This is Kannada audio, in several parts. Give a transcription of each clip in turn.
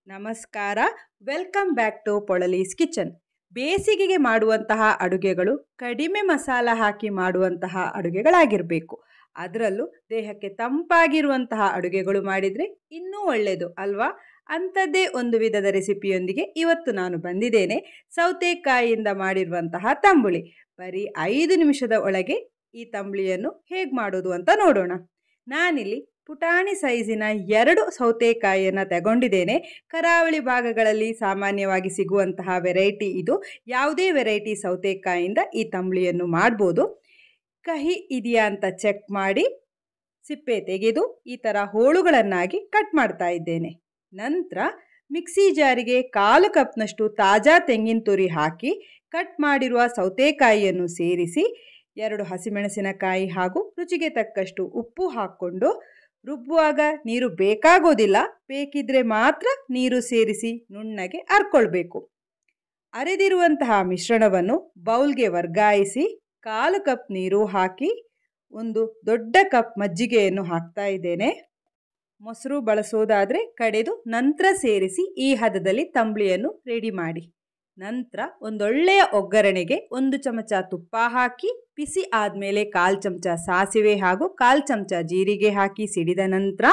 ನಮಸ್ಕಾರ. Welcome back to Polalis kitchen. ಬೇಸಿಗೆಗೆ ಮಾಡುವಂತಹ ಅಡುಗೆಗಳು ಕಡಿಮೆ ಮಸಾಲ ಹಾಕಿ ಮಾಡುವಂತಹ ಅಡುಗೆಗಳಾಗಿರಬೇಕು. ಅದರಲ್ಲೂ ದೇಹಕ್ಕೆ ತಂಪಾಗಿರುವಂತಹ ಅಡುಗೆಗಳು ಮಾಡಿದರೆ ಇನ್ನೂ ಒಳ್ಳೆಯದು ಅಲ್ವಾ? ಅಂಥದ್ದೇ ಒಂದು ವಿಧದ ರೆಸಿಪಿಯೊಂದಿಗೆ ಇವತ್ತು ನಾನು ಬಂದಿದ್ದೇನೆ. ಸೌತೆಕಾಯಿಯಿಂದ ಮಾಡಿರುವಂತಹ ತಂಬುಳಿ. ಬರೀ 5 ನಿಮಿಷದ ಒಳಗೆ ಈ ತಂಬುಳಿಯನ್ನು ಹೇಗೆ ಮಾಡೋದು ಅಂತ ನೋಡೋಣ. ನಾನಿಲ್ಲಿ ಪುಟಾಣಿ ಸೈಜಿನ 2 ಸೌತೆಕಾಯಿಯನ್ನು ತಗೊಂಡಿದ್ದೇನೆ. ಕರಾವಳಿ ಭಾಗಗಳಲ್ಲಿ ಸಾಮಾನ್ಯವಾಗಿ ಸಿಗುವಂತಹ ವೆರೈಟಿ ಇದು. ಯಾವುದೇ ವೆರೈಟಿ ಸೌತೆಕಾಯಿಯಿಂದ ಈ ತಂಬುಳಿಯನ್ನು ಮಾಡ್ಬೋದು. ಕಹಿ ಇದೆಯಾ ಅಂತ ಚೆಕ್ ಮಾಡಿ ಸಿಪ್ಪೆ ತೆಗೆದು ಈ ಥರ ಹೋಳುಗಳನ್ನಾಗಿ ಕಟ್ ಮಾಡ್ತಾ ಇದ್ದೇನೆ. ನಂತರ ಮಿಕ್ಸಿ ಜಾರಿಗೆ 1/4 ಕಪ್ನಷ್ಟು ತಾಜಾ ತೆಂಗಿನ ತುರಿ ಹಾಕಿ ಕಟ್ ಮಾಡಿರುವ ಸೌತೆಕಾಯಿಯನ್ನು ಸೇರಿಸಿ 2 ಹಸಿಮೆಣಸಿನಕಾಯಿ ಹಾಗೂ ರುಚಿಗೆ ತಕ್ಕಷ್ಟು ಉಪ್ಪು ಹಾಕ್ಕೊಂಡು ರುಬ್ಬುವಾಗ ನೀರು ಬೇಕಾಗೋದಿಲ್ಲ, ಬೇಕಿದ್ರೆ ಮಾತ್ರ ನೀರು ಸೇರಿಸಿ ನುಣ್ಣಗೆ ಅರ್ಕೊಳ್ಬೇಕು. ಅರೆದಿರುವಂತಹ ಮಿಶ್ರಣವನ್ನು ಬೌಲ್ಗೆ ವರ್ಗಾಯಿಸಿ 1/4 ಕಪ್ ನೀರು ಹಾಕಿ 1 ದೊಡ್ಡ ಕಪ್ ಮಜ್ಜಿಗೆಯನ್ನು ಹಾಕ್ತಾ ಇದ್ದೇನೆ. ಮೊಸರು ಬಳಸೋದಾದರೆ ಕಡೆದು ನಂತರ ಸೇರಿಸಿ ಈ ಹದದಲ್ಲಿ ತಂಬುಳಿಯನ್ನು ರೆಡಿ ಮಾಡಿ. ನಂತರ ಒಂದೊಳ್ಳೆಯ ಒಗ್ಗರಣೆಗೆ 1 ಚಮಚ ತುಪ್ಪ ಹಾಕಿ ಬಿಸಿ ಆದಮೇಲೆ 1/4 ಚಮಚ ಸಾಸಿವೆ ಹಾಗೂ 1/4 ಚಮಚ ಜೀರಿಗೆ ಹಾಕಿ ಸಿಡಿದ ನಂತರ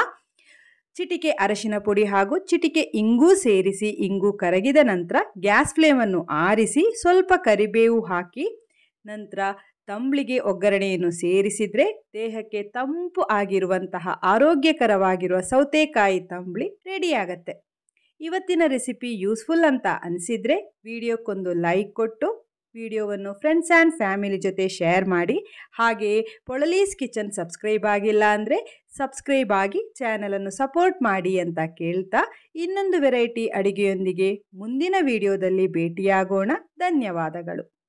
ಚಿಟಿಕೆ ಅರಶಿನ ಪುಡಿ ಹಾಗೂ ಚಿಟಿಕೆ ಇಂಗು ಸೇರಿಸಿ ಇಂಗು ಕರಗಿದ ನಂತರ ಗ್ಯಾಸ್ ಫ್ಲೇಮನ್ನು ಆರಿಸಿ ಸ್ವಲ್ಪ ಕರಿಬೇವು ಹಾಕಿ ನಂತರ ತಂಬುಳಿಗೆ ಒಗ್ಗರಣೆಯನ್ನು ಸೇರಿಸಿದರೆ ದೇಹಕ್ಕೆ ತಂಪು ಆಗಿರುವಂತಹ ಆರೋಗ್ಯಕರವಾಗಿರುವ ಸೌತೆಕಾಯಿ ತಂಬುಳಿ ರೆಡಿಯಾಗತ್ತೆ. ಇವತ್ತಿನ ರೆಸಿಪಿ ಯೂಸ್ಫುಲ್ ಅಂತ ಅನಿಸಿದರೆ ವಿಡಿಯೋಕ್ಕೊಂದು ಲೈಕ್ ಕೊಟ್ಟು ವಿಡಿಯೋವನ್ನು ಫ್ರೆಂಡ್ಸ್ ಆ್ಯಂಡ್ ಫ್ಯಾಮಿಲಿ ಜೊತೆ ಶೇರ್ ಮಾಡಿ. ಹಾಗೆಯೇ ಪೊಳಲೀಸ್ ಕಿಚನ್ ಸಬ್ಸ್ಕ್ರೈಬ್ ಆಗಿಲ್ಲ ಅಂದರೆ ಸಬ್ಸ್ಕ್ರೈಬ್ ಆಗಿ ಚಾನಲನ್ನು ಸಪೋರ್ಟ್ ಮಾಡಿ ಅಂತ ಕೇಳ್ತಾ ಇನ್ನೊಂದು ವೆರೈಟಿ ಅಡುಗೆಯೊಂದಿಗೆ ಮುಂದಿನ ವಿಡಿಯೋದಲ್ಲಿ ಭೇಟಿಯಾಗೋಣ. ಧನ್ಯವಾದಗಳು.